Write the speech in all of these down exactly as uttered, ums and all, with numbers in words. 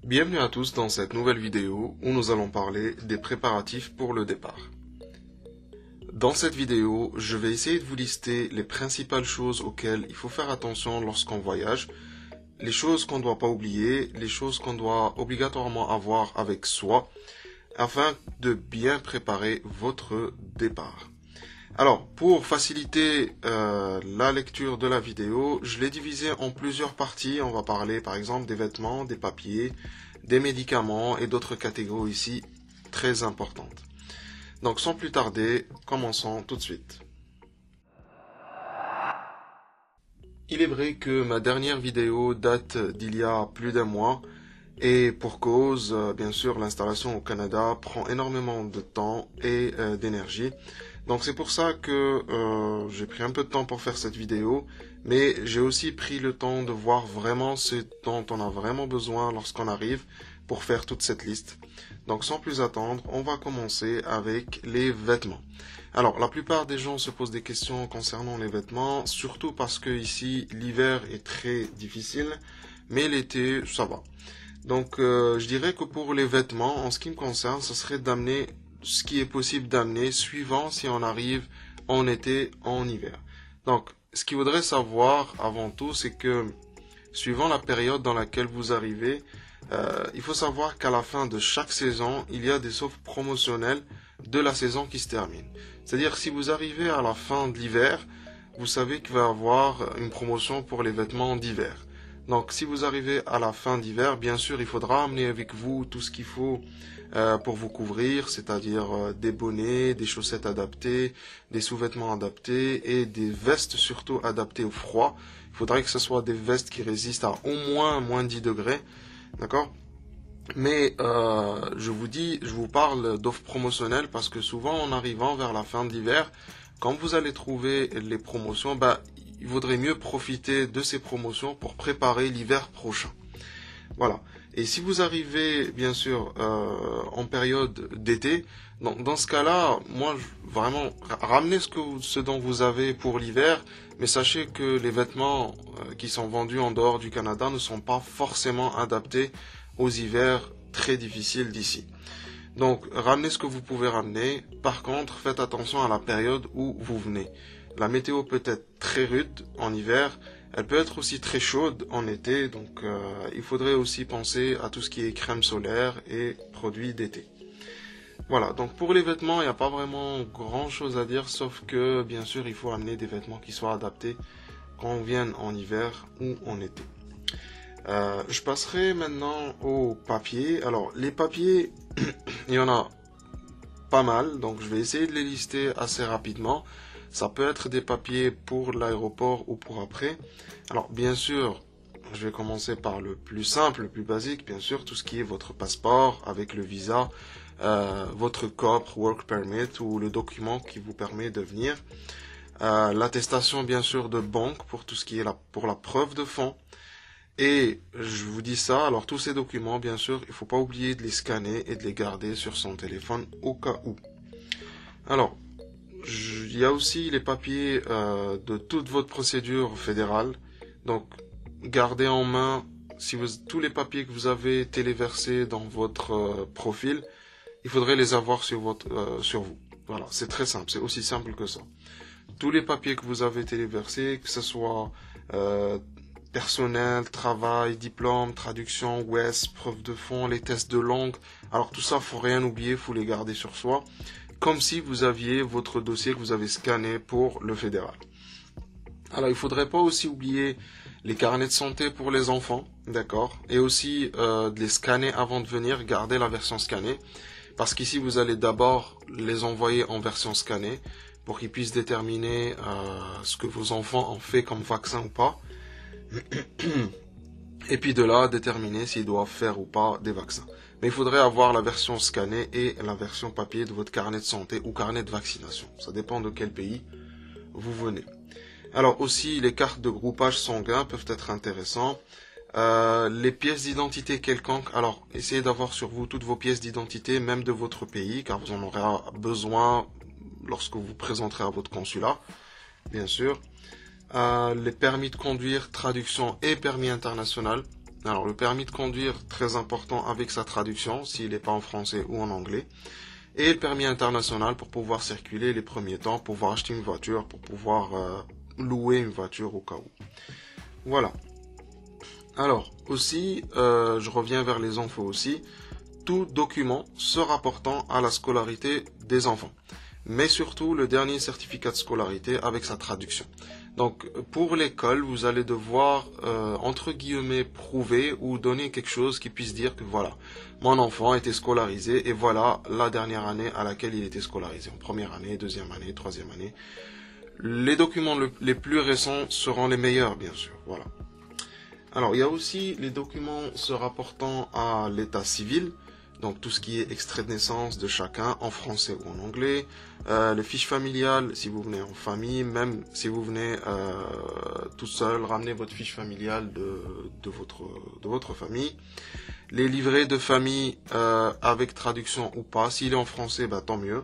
Bienvenue à tous dans cette nouvelle vidéo où nous allons parler des préparatifs pour le départ. Dans cette vidéo, je vais essayer de vous lister les principales choses auxquelles il faut faire attention lorsqu'on voyage, les choses qu'on ne doit pas oublier, les choses qu'on doit obligatoirement avoir avec soi, afin de bien préparer votre départ. Alors, pour faciliter euh, la lecture de la vidéo, je l'ai divisée en plusieurs parties. On va parler par exemple des vêtements, des papiers, des médicaments et d'autres catégories ici très importantes. Donc sans plus tarder, commençons tout de suite. Il est vrai que ma dernière vidéo date d'il y a plus d'un mois et pour cause, euh, bien sûr, l'installation au Canada prend énormément de temps et euh, d'énergie. Donc c'est pour ça que euh, j'ai pris un peu de temps pour faire cette vidéo, mais j'ai aussi pris le temps de voir vraiment ce dont on a vraiment besoin lorsqu'on arrive pour faire toute cette liste. Donc sans plus attendre, on va commencer avec les vêtements. Alors la plupart des gens se posent des questions concernant les vêtements, surtout parce que ici l'hiver est très difficile, mais l'été ça va. Donc euh, je dirais que pour les vêtements, en ce qui me concerne, ce serait d'amener ce qui est possible d'amener suivant si on arrive en été, en hiver. Donc, ce qu'il faudrait savoir avant tout, c'est que suivant la période dans laquelle vous arrivez, euh, il faut savoir qu'à la fin de chaque saison, il y a des offres promotionnelles de la saison qui se termine. C'est-à-dire, si vous arrivez à la fin de l'hiver, vous savez qu'il va y avoir une promotion pour les vêtements d'hiver. Donc, si vous arrivez à la fin d'hiver, bien sûr, il faudra amener avec vous tout ce qu'il faut Euh, pour vous couvrir, c'est-à-dire euh, des bonnets, des chaussettes adaptées, des sous-vêtements adaptés et des vestes surtout adaptées au froid. Il faudrait que ce soit des vestes qui résistent à au moins moins dix degrés, d'accord? Mais euh, je vous dis, je vous parle d'offres promotionnelles parce que souvent en arrivant vers la fin de l'hiver, quand vous allez trouver les promotions, bah, il vaudrait mieux profiter de ces promotions pour préparer l'hiver prochain. Voilà. Et si vous arrivez, bien sûr, euh, en période d'été, donc dans ce cas-là, moi, je, vraiment, ramenez ce, que, ce dont vous avez pour l'hiver, mais sachez que les vêtements euh, qui sont vendus en dehors du Canada ne sont pas forcément adaptés aux hivers très difficiles d'ici. Donc, ramenez ce que vous pouvez ramener. Par contre, faites attention à la période où vous venez. La météo peut être très rude en hiver. Elle peut être aussi très chaude en été, donc euh, il faudrait aussi penser à tout ce qui est crème solaire et produits d'été. Voilà, donc pour les vêtements, il n'y a pas vraiment grand chose à dire, sauf que bien sûr il faut amener des vêtements qui soient adaptés quand on vienne en hiver ou en été. Euh, je passerai maintenant aux papiers. Alors les papiers, il y en a pas mal, donc je vais essayer de les lister assez rapidement. Ça peut être des papiers pour l'aéroport ou pour après. Alors, bien sûr, je vais commencer par le plus simple, le plus basique, bien sûr, tout ce qui est votre passeport avec le visa, euh, votre C O P, Work Permit ou le document qui vous permet de venir. Euh, l'attestation, bien sûr, de banque pour tout ce qui est la, pour la preuve de fonds. Et je vous dis ça, alors tous ces documents, bien sûr, il ne faut pas oublier de les scanner et de les garder sur son téléphone au cas où. Alors, il y a aussi les papiers euh, de toute votre procédure fédérale. Donc, gardez en main si vous, tous les papiers que vous avez téléversés dans votre euh, profil, il faudrait les avoir sur, votre, euh, sur vous. Voilà, c'est très simple, c'est aussi simple que ça. Tous les papiers que vous avez téléversés, que ce soit euh, personnel, travail, diplôme, traduction, W E S, preuve de fonds, les tests de langue, alors tout ça, faut rien oublier, faut les garder sur soi, comme si vous aviez votre dossier que vous avez scanné pour le fédéral. Alors, il ne faudrait pas aussi oublier les carnets de santé pour les enfants, d'accord, et aussi euh, de les scanner avant de venir, garder la version scannée, parce qu'ici, vous allez d'abord les envoyer en version scannée, pour qu'ils puissent déterminer euh, ce que vos enfants ont fait comme vaccin ou pas, et puis de là, déterminer s'ils doivent faire ou pas des vaccins. Mais il faudrait avoir la version scannée et la version papier de votre carnet de santé ou carnet de vaccination. Ça dépend de quel pays vous venez. Alors aussi, les cartes de groupage sanguin peuvent être intéressantes. Euh, les pièces d'identité quelconques. Alors, essayez d'avoir sur vous toutes vos pièces d'identité, même de votre pays, car vous en aurez besoin lorsque vous présenterez à votre consulat, bien sûr. Euh, les permis de conduire, traduction et permis international. Alors le permis de conduire, très important avec sa traduction, s'il n'est pas en français ou en anglais. Et le permis international pour pouvoir circuler les premiers temps, pour pouvoir acheter une voiture, pour pouvoir euh, louer une voiture au cas où. Voilà. Alors aussi, euh, je reviens vers les infos aussi, tout document se rapportant à la scolarité des enfants, mais surtout le dernier certificat de scolarité avec sa traduction. Donc pour l'école, vous allez devoir euh, entre guillemets prouver ou donner quelque chose qui puisse dire que voilà, mon enfant a été scolarisé et voilà la dernière année à laquelle il était scolarisé, en première année, deuxième année, troisième année. Les documents le, les plus récents seront les meilleurs, bien sûr. Voilà. Alors il y a aussi les documents se rapportant à l'état civil. Donc tout ce qui est extrait de naissance de chacun en français ou en anglais, euh, les fiches familiales si vous venez en famille, même si vous venez euh, tout seul, ramenez votre fiche familiale de, de, votre, de votre famille. Les livrets de famille euh, avec traduction ou pas, s'il est en français, bah, tant mieux.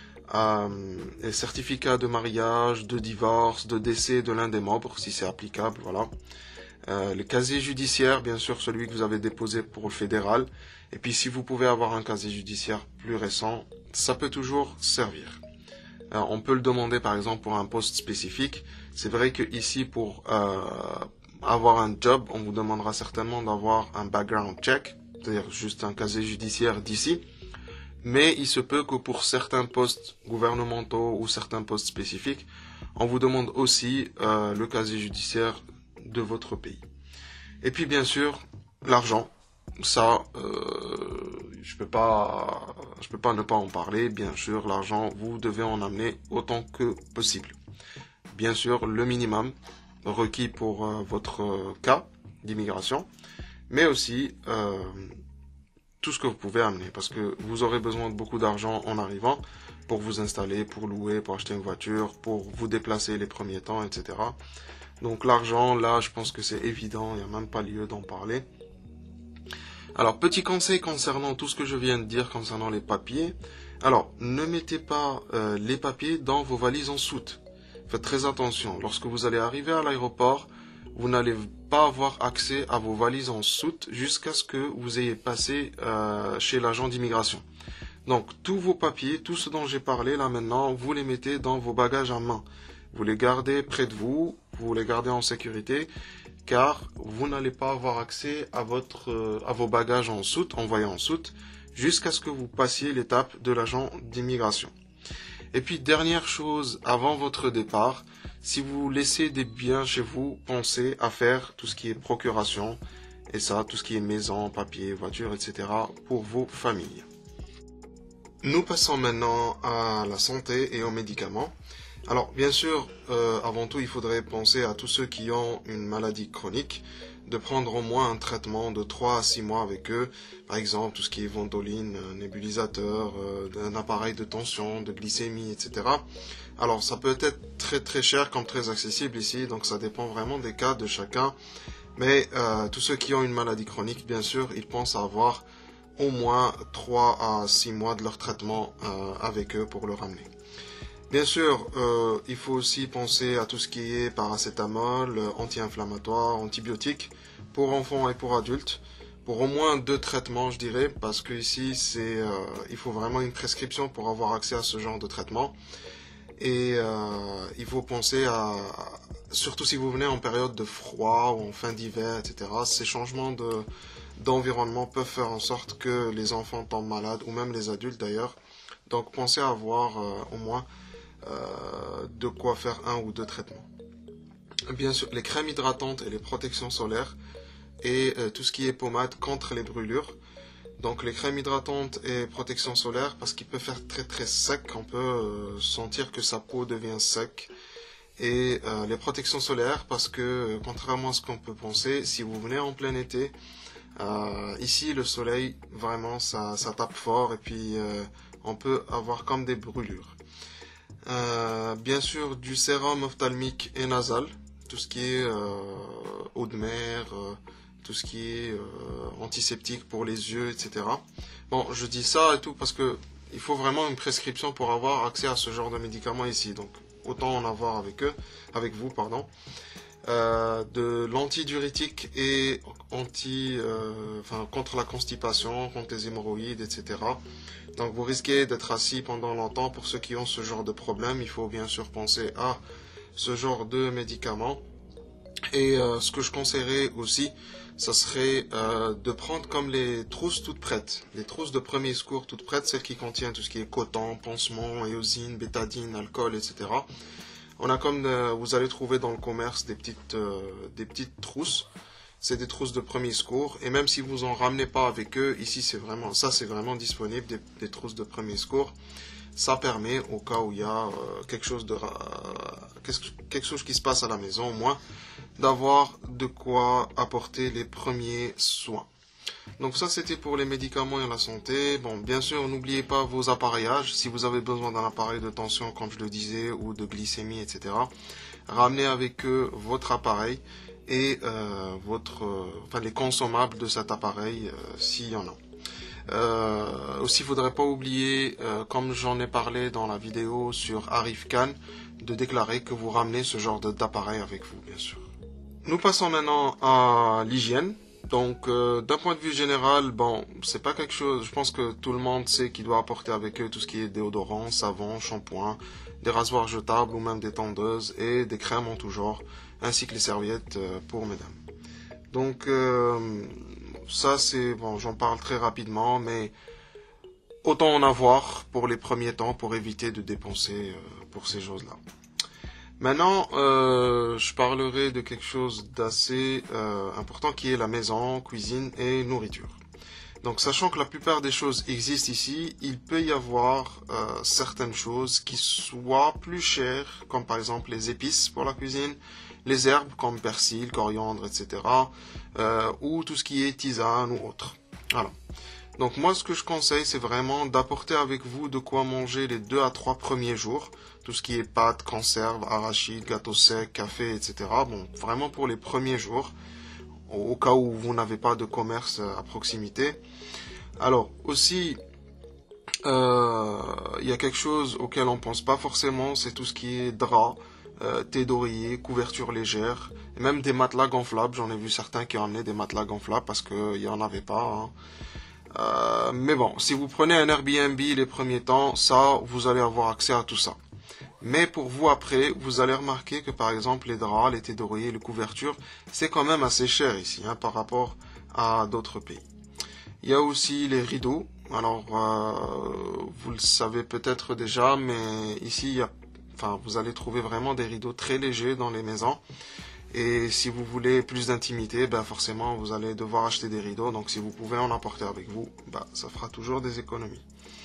Euh, les certificats de mariage, de divorce, de décès de l'un des membres, si c'est applicable, voilà. Euh, le casier judiciaire, bien sûr, celui que vous avez déposé pour le fédéral. Et puis, si vous pouvez avoir un casier judiciaire plus récent, ça peut toujours servir. Alors, on peut le demander, par exemple, pour un poste spécifique. C'est vrai que ici, pour euh, avoir un job, on vous demandera certainement d'avoir un background check, c'est-à-dire juste un casier judiciaire d'ici. Mais il se peut que pour certains postes gouvernementaux ou certains postes spécifiques, on vous demande aussi euh, le casier judiciaire de votre pays. Et puis bien sûr, l'argent, ça, euh, je peux pas, je peux pas ne pas en parler. Bien sûr, l'argent, vous devez en amener autant que possible. Bien sûr, le minimum requis pour euh, votre cas d'immigration, mais aussi euh, tout ce que vous pouvez amener, parce que vous aurez besoin de beaucoup d'argent en arrivant pour vous installer, pour louer, pour acheter une voiture, pour vous déplacer les premiers temps, et cetera. Donc l'argent, là, je pense que c'est évident, il n'y a même pas lieu d'en parler. Alors, petit conseil concernant tout ce que je viens de dire concernant les papiers. Alors, ne mettez pas euh, les papiers dans vos valises en soute. Faites très attention. Lorsque vous allez arriver à l'aéroport, vous n'allez pas avoir accès à vos valises en soute jusqu'à ce que vous ayez passé euh, chez l'agent d'immigration. Donc, tous vos papiers, tout ce dont j'ai parlé là maintenant, vous les mettez dans vos bagages à main. Vous les gardez près de vous, vous les gardez en sécurité, car vous n'allez pas avoir accès à, votre, euh, à vos bagages en soute, envoyés en soute, jusqu'à ce que vous passiez l'étape de l'agent d'immigration. Et puis, dernière chose, avant votre départ, si vous laissez des biens chez vous, pensez à faire tout ce qui est procuration, et ça, tout ce qui est maison, papier, voiture, et cetera, pour vos familles. Nous passons maintenant à la santé et aux médicaments. Alors, bien sûr, euh, avant tout, il faudrait penser à tous ceux qui ont une maladie chronique, de prendre au moins un traitement de trois à six mois avec eux, par exemple, tout ce qui est ventoline, nébulisateur, euh, un appareil de tension, de glycémie, et cetera. Alors, ça peut être très très cher comme très accessible ici, donc ça dépend vraiment des cas de chacun. Mais euh, tous ceux qui ont une maladie chronique, bien sûr, ils pensent avoir au moins trois à six mois de leur traitement euh, avec eux pour le ramener. Bien sûr, euh, il faut aussi penser à tout ce qui est paracétamol, anti-inflammatoire, antibiotiques pour enfants et pour adultes, pour au moins deux traitements, je dirais, parce que ici, c'est, euh, il faut vraiment une prescription pour avoir accès à ce genre de traitement. Et euh, il faut penser à, surtout si vous venez en période de froid ou en fin d'hiver, et cetera, ces changements de, d'environnement peuvent faire en sorte que les enfants tombent malades, ou même les adultes d'ailleurs. Donc pensez à avoir euh, au moins Euh, de quoi faire un ou deux traitements. Bien sûr, les crèmes hydratantes et les protections solaires et euh, tout ce qui est pommade contre les brûlures. Donc les crèmes hydratantes et protections solaires parce qu'il peut faire très très sec, on peut euh, sentir que sa peau devient sec. Et euh, les protections solaires parce que euh, contrairement à ce qu'on peut penser, si vous venez en plein été, euh, ici le soleil vraiment ça, ça tape fort et puis euh, on peut avoir comme des brûlures. Euh, bien sûr du sérum ophtalmique et nasal, tout ce qui est euh, eau de mer, euh, tout ce qui est euh, antiseptique pour les yeux, et cetera. Bon, je dis ça et tout parce que il faut vraiment une prescription pour avoir accès à ce genre de médicaments ici, donc autant en avoir avec eux, avec vous, pardon. Euh, de l'antidiurétique et anti, euh, enfin, contre la constipation, contre les hémorroïdes, et cetera. Donc vous risquez d'être assis pendant longtemps. Pour ceux qui ont ce genre de problème, il faut bien sûr penser à ce genre de médicaments. Et euh, ce que je conseillerais aussi, ça serait euh, de prendre comme les trousses toutes prêtes, les trousses de premier secours toutes prêtes, celles qui contiennent tout ce qui est coton, pansement, éosine, bétadine, alcool, et cetera. On a comme euh, vous allez trouver dans le commerce des petites, euh, des petites trousses. C'est des trousses de premier secours, et même si vous en ramenez pas avec eux, ici c'est vraiment, ça c'est vraiment disponible, des, des trousses de premier secours. Ça permet, au cas où il y a euh, quelque chose de, euh, quelque chose qui se passe à la maison, au moins, d'avoir de quoi apporter les premiers soins. Donc ça c'était pour les médicaments et la santé. Bon, bien sûr, n'oubliez pas vos appareillages. Si vous avez besoin d'un appareil de tension, comme je le disais, ou de glycémie, et cetera, ramenez avec eux votre appareil et euh, votre, euh, enfin, les consommables de cet appareil, euh, s'il y en a. Euh, aussi, il ne faudrait pas oublier, euh, comme j'en ai parlé dans la vidéo sur Arif Khan, de déclarer que vous ramenez ce genre d'appareil avec vous, bien sûr. Nous passons maintenant à l'hygiène. Donc, euh, d'un point de vue général, bon, c'est pas quelque chose, je pense que tout le monde sait qu'il doit apporter avec eux tout ce qui est déodorant, savon, shampoing, des rasoirs jetables ou même des tondeuses et des crèmes en tout genre, ainsi que les serviettes euh, pour mesdames. Donc, euh, ça c'est, bon, j'en parle très rapidement, mais autant en avoir pour les premiers temps pour éviter de dépenser euh, pour ces choses-là. Maintenant, euh, je parlerai de quelque chose d'assez euh, important qui est la maison, cuisine et nourriture. Donc, sachant que la plupart des choses existent ici, il peut y avoir euh, certaines choses qui soient plus chères, comme par exemple les épices pour la cuisine, les herbes comme persil, coriandre, et cetera, euh, ou tout ce qui est tisane ou autre. Voilà. Donc moi, ce que je conseille, c'est vraiment d'apporter avec vous de quoi manger les deux à trois premiers jours. Tout ce qui est pâtes, conserves, arachides, gâteaux secs, café, et cetera. Bon, vraiment pour les premiers jours, au cas où vous n'avez pas de commerce à proximité. Alors, aussi, euh, il y a quelque chose auquel on pense pas forcément, c'est tout ce qui est drap, euh, thé d'oreiller, couverture légère, et même des matelas gonflables. J'en ai vu certains qui ont amené des matelas gonflables parce qu'il n'y en avait pas, hein. Euh, mais bon, si vous prenez un Airbnb les premiers temps, ça, vous allez avoir accès à tout ça. Mais pour vous après, vous allez remarquer que par exemple les draps, les thés d'oreiller, les couvertures, c'est quand même assez cher ici, hein, par rapport à d'autres pays. Il y a aussi les rideaux. Alors, euh, vous le savez peut-être déjà, mais ici, il y a, enfin, vous allez trouver vraiment des rideaux très légers dans les maisons. Et si vous voulez plus d'intimité, ben forcément vous allez devoir acheter des rideaux. Donc si vous pouvez en apporter avec vous, ben, ça fera toujours des économies.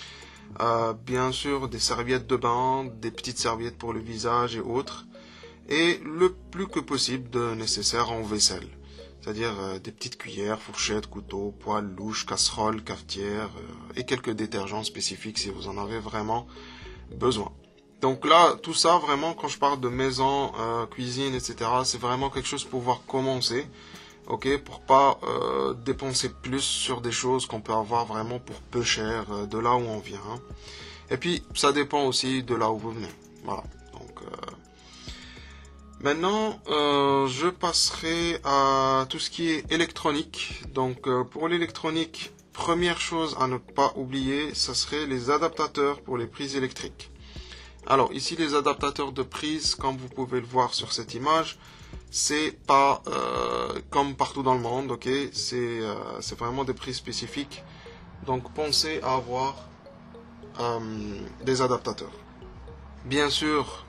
Euh, bien sûr, des serviettes de bain, des petites serviettes pour le visage et autres. Et le plus que possible de nécessaire en vaisselle. C'est-à-dire euh, des petites cuillères, fourchettes, couteaux, poêles, louches, casseroles, cafetières euh, et quelques détergents spécifiques si vous en avez vraiment besoin. Donc là, tout ça, vraiment, quand je parle de maison, euh, cuisine, et cetera, c'est vraiment quelque chose pour pouvoir commencer, ok, pour pas euh, dépenser plus sur des choses qu'on peut avoir vraiment pour peu cher euh, de là où on vient. Hein. Et puis, ça dépend aussi de là où vous venez. Voilà. Donc, euh... maintenant, euh, je passerai à tout ce qui est électronique. Donc, euh, pour l'électronique, première chose à ne pas oublier, ça serait les adaptateurs pour les prises électriques. Alors ici les adaptateurs de prise, comme vous pouvez le voir sur cette image, c'est pas euh, comme partout dans le monde, ok, c'est euh, c'est vraiment des prises spécifiques. Donc pensez à avoir euh, des adaptateurs. Bien sûr,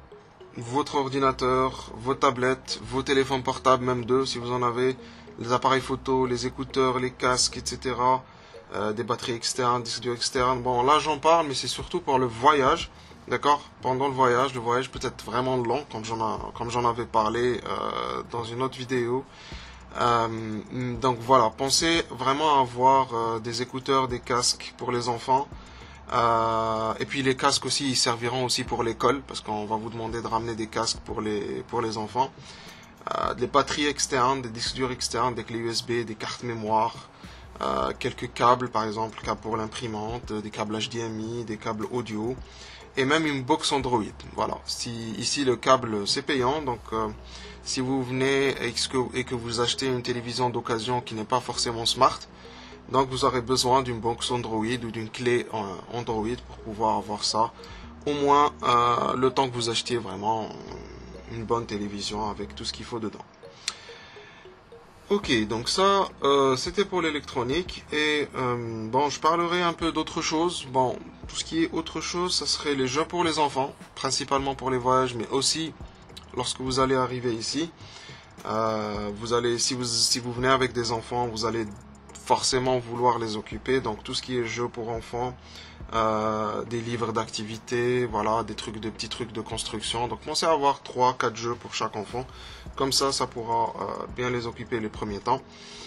votre ordinateur, vos tablettes, vos téléphones portables, même deux si vous en avez, les appareils photo, les écouteurs, les casques, et cetera. Euh, des batteries externes, disques durs externes. Bon là j'en parle, mais c'est surtout pour le voyage. D'accord, pendant le voyage, le voyage peut être vraiment long, comme j'en, comme j'en avais parlé euh, dans une autre vidéo. Euh, donc voilà, pensez vraiment à avoir euh, des écouteurs, des casques pour les enfants. Euh, et puis les casques aussi, ils serviront aussi pour l'école, parce qu'on va vous demander de ramener des casques pour les, pour les enfants. Euh, des batteries externes, des disques durs externes, des clés U S B, des cartes mémoire. Euh, quelques câbles, par exemple, câbles pour l'imprimante, des câbles H D M I, des câbles audio. et même une box Android. Voilà, si, ici le câble c'est payant, donc euh, si vous venez et que, et que vous achetez une télévision d'occasion qui n'est pas forcément smart, donc vous aurez besoin d'une box Android ou d'une clé Android pour pouvoir avoir ça, au moins euh, le temps que vous achetiez vraiment une bonne télévision avec tout ce qu'il faut dedans. Ok, donc ça, euh, c'était pour l'électronique. Et euh, bon, je parlerai un peu d'autre chose. Bon, tout ce qui est autre chose, ça serait les jeux pour les enfants, principalement pour les voyages, mais aussi lorsque vous allez arriver ici. Euh, vous allez, si vous, si vous venez avec des enfants, vous allez forcément vouloir les occuper. Donc tout ce qui est jeux pour enfants, euh, des livres d'activités, voilà, des trucs, des petits trucs de construction. Donc pensez à avoir trois quatre jeux pour chaque enfant. Comme ça, ça pourra euh, bien les occuper les premiers temps.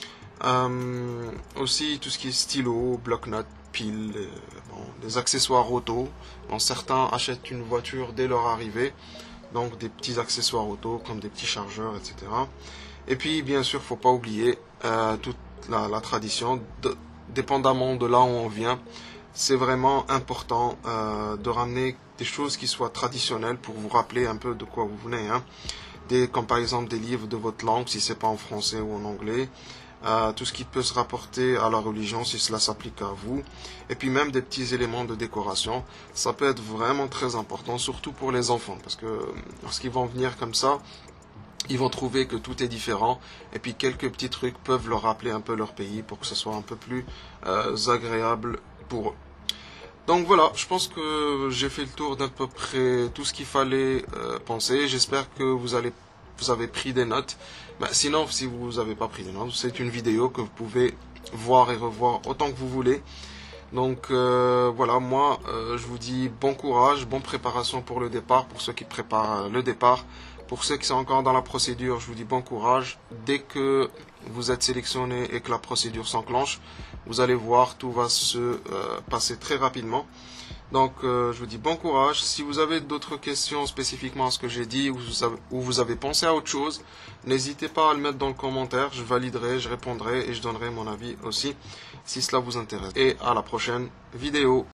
Euh, aussi tout ce qui est stylo, bloc-notes, piles, euh, bon, des accessoires auto. Bon, certains achètent une voiture dès leur arrivée. Donc des petits accessoires auto comme des petits chargeurs, et cetera. Et puis bien sûr, faut pas oublier euh, toute la, la tradition, de, dépendamment de là où on vient. C'est vraiment important euh, de ramener des choses qui soient traditionnelles pour vous rappeler un peu de quoi vous venez. Hein. Des, comme par exemple des livres de votre langue, si c'est pas en français ou en anglais. Euh, tout ce qui peut se rapporter à la religion, si cela s'applique à vous. Et puis même des petits éléments de décoration. Ça peut être vraiment très important, surtout pour les enfants. Parce que lorsqu'ils vont venir comme ça, ils vont trouver que tout est différent. Et puis quelques petits trucs peuvent leur rappeler un peu leur pays pour que ce soit un peu plus euh, agréable pour eux. Donc voilà, je pense que j'ai fait le tour d'à peu près tout ce qu'il fallait euh, penser. J'espère que vous allez, vous avez pris des notes. Ben, sinon, si vous n'avez pas pris des notes, c'est une vidéo que vous pouvez voir et revoir autant que vous voulez. Donc euh, voilà, moi euh, je vous dis bon courage, bonne préparation pour le départ, pour ceux qui préparent le départ. Pour ceux qui sont encore dans la procédure, je vous dis bon courage. Dès que vous êtes sélectionné et que la procédure s'enclenche, vous allez voir, tout va se euh, passer très rapidement. Donc euh, je vous dis bon courage. Si vous avez d'autres questions spécifiquement à ce que j'ai dit, ou vous, avez, ou vous avez pensé à autre chose, n'hésitez pas à le mettre dans le commentaire. Je validerai, je répondrai et je donnerai mon avis aussi si cela vous intéresse. Et à la prochaine vidéo.